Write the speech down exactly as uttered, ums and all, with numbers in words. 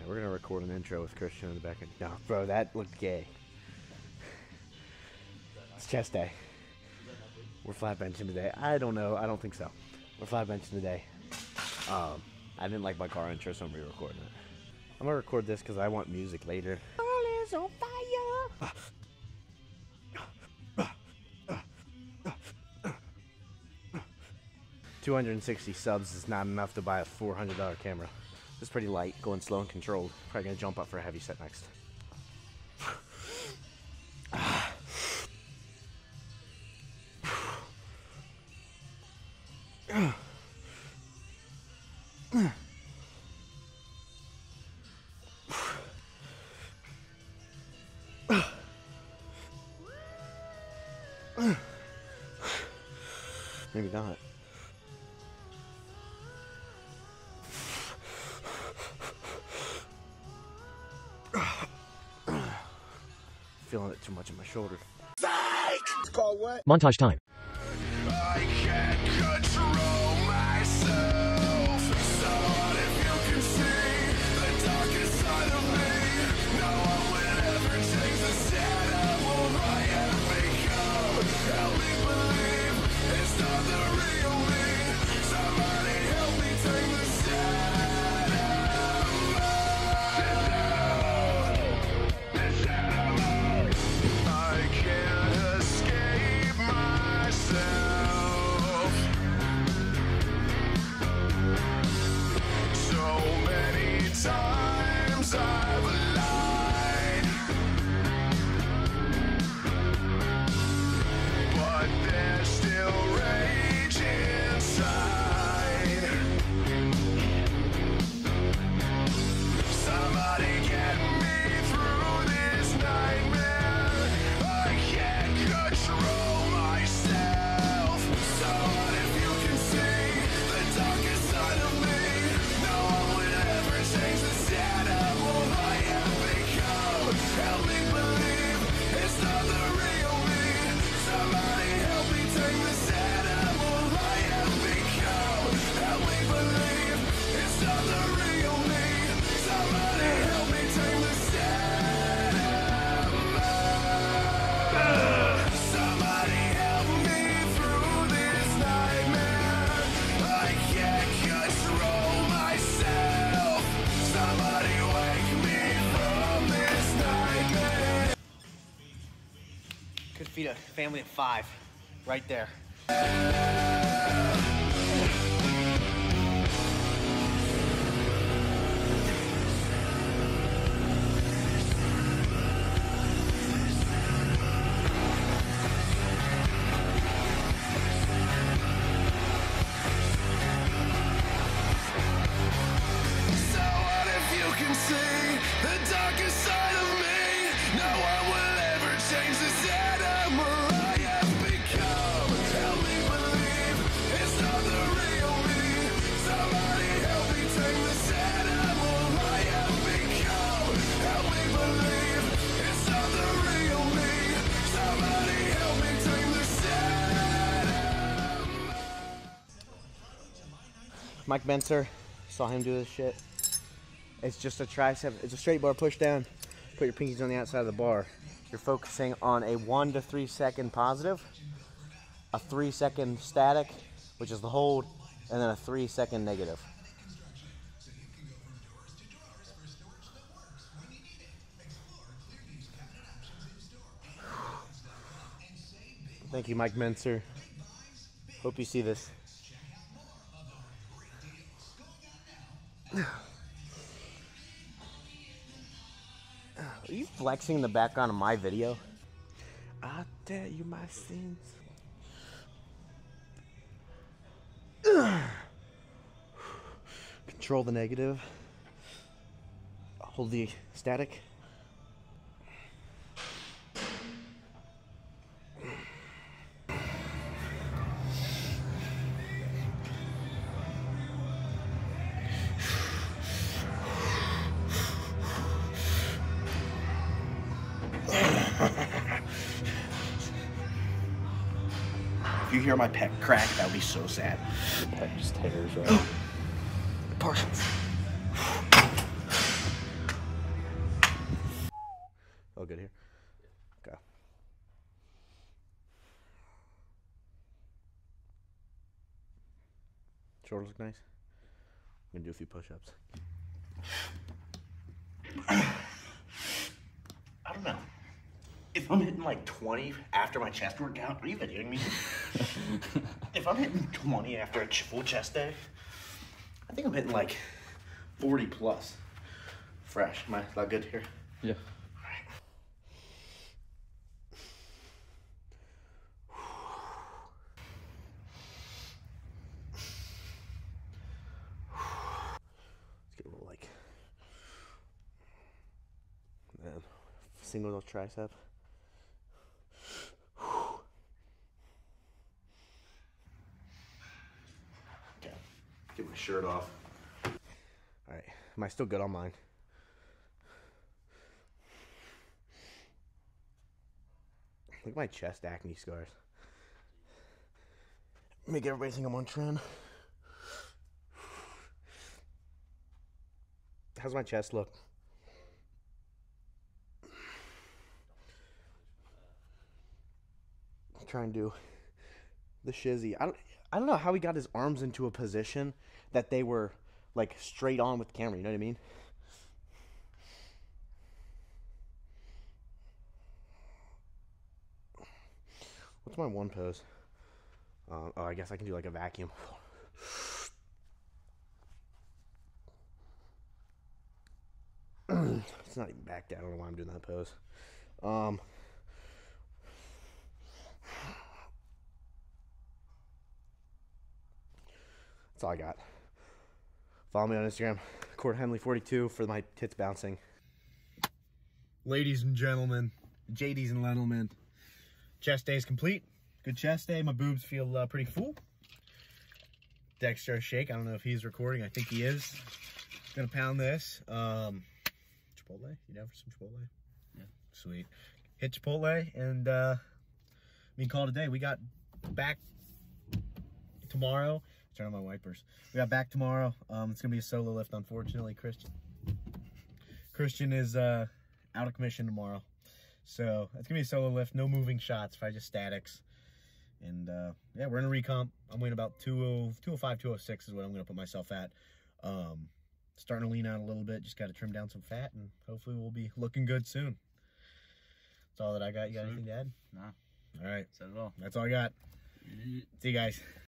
We're gonna record an intro with Christian in the back end. No, bro, that looked gay. It's chest day. We're flat benching today. I don't know. I don't think so. We're flat benching today. Um, I didn't like my car intro, so I'm re-recording it. I'm gonna record this because I want music later. All is on fire. two hundred sixty subs is not enough to buy a four hundred dollar camera. It's pretty light, going slow and controlled. Probably gonna jump up for a heavy set next. Maybe not. Feeling it too much in my shoulder. It's called what? Montage time. I can't control myself. So what if you can see the darkest side of me? No one will ever change the sad animal I have become. Help me believe it's not the real me. Somebody help me take the sad animal. This animal. I can't escape myself. So many times I've lied, but there's still rage inside. Somebody get me through this nightmare. I can't control myself. So what if you can see the darkest side of me? No one will ever change the sad animal I have become. Help me believe it's not the real me. Somebody help me take the sad animal I have become. Help me believe it's not the real me. Somebody help me take the sad animal. Somebody help me through this nightmare. I can't control myself. Somebody wake me from this nightmare. Could feed a family of five, right there. So what if you can see the darkest side of me? No one will ever change the sad animal I have become. Help me believe it's not the real me. Somebody help me take the sad animal I have become. Help me believe it's not the real me. Somebody help me take the sad animal. Mike Benser, saw him do this shit. It's just a tricep, it's a straight bar push down. Put your pinkies on the outside of the bar. You're focusing on a one to three second positive, a three second static, which is the hold, and then a three second negative. Thank you, Mike Benser. Hope you see this. Are you flexing in the background of my video? I'll tell you my sins. Control the negative. Hold the static. If you hear my pec crack, that would be so sad. Pec just tears, right? Parsons. Shoulders look nice. I'm gonna do a few push-ups. I don't know. If I'm hitting like twenty after my chest workout, are you videoing me? If I'm hitting twenty after a full chest day, I think I'm hitting like forty plus. Fresh. Am I that good here? Yeah. Let's get a little like, man, single little tricep. Okay. Get my shirt off. All right, am I still good on mine? Look at my chest acne scars. Make everybody think I'm on trend. How's my chest look? I'm trying to do the shizzy. I don't, I don't know how he got his arms into a position that they were like straight on with the camera. You know what I mean? What's my one pose? Uh, oh, I guess I can do like a vacuum. It's not even back down. I don't know why I'm doing that pose. Um, that's all I got. Follow me on Instagram, Court Henley forty-two, for my tits bouncing. Ladies and gentlemen, J Ds and gentlemen, chest day is complete. Good chest day. My boobs feel uh, pretty full. Dexter shake. I don't know if he's recording. I think he is. Gonna pound this. Um, Chipotle. You down for some Chipotle? Yeah. Sweet. Hit Chipotle and uh, we can call it a day. We got back tomorrow. Turn on my wipers. We got back tomorrow. Um, it's gonna be a solo lift. Unfortunately, Christian. Christian is uh, out of commission tomorrow, so it's gonna be a solo lift. No moving shots. Probably just statics. And uh, yeah, we're in a recomp. I'm weighing about two oh five, two oh six is what I'm going to put myself at. Um, starting to lean out a little bit. Just got to trim down some fat, and hopefully we'll be looking good soon. That's all that I got. You got anything to add? No. All right. Said it all. That's all I got. See you guys.